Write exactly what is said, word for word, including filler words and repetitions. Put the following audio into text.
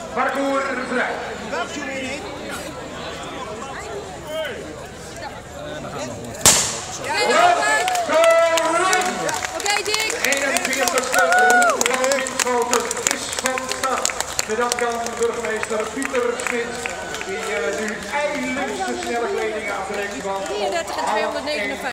Parcours vrij. Oké, Dick. eenenveertigste Roland is van start. Bedankt aan burgemeester Pieter Smit, die uh, nu eindelijk de snelle kleding aantrekt. drieëndertig en tweehonderdnegenenvijftig.